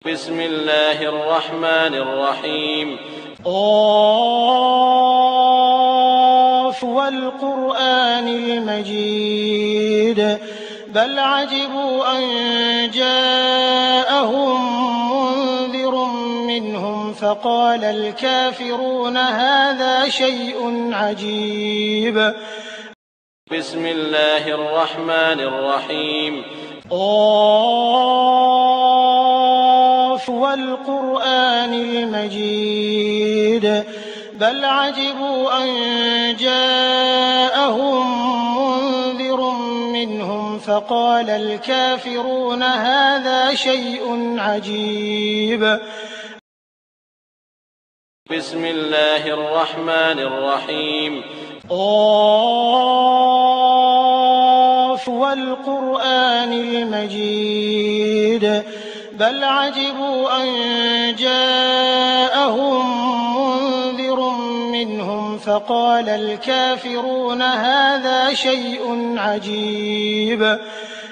بسم الله الرحمن الرحيم قاف والقرآن المجيد بل عجبوا أن جاءهم منذر منهم فقال الكافرون هذا شيء عجيب بسم الله الرحمن الرحيم قاف والقرآن المجيد بل عجبوا أن جاءهم منذر منهم فقال الكافرون هذا شيء عجيب بسم الله الرحمن الرحيم قاف والقرآن المجيد بل عجبوا أن جاءهم منذر منهم فقال الكافرون هذا شيء عجيب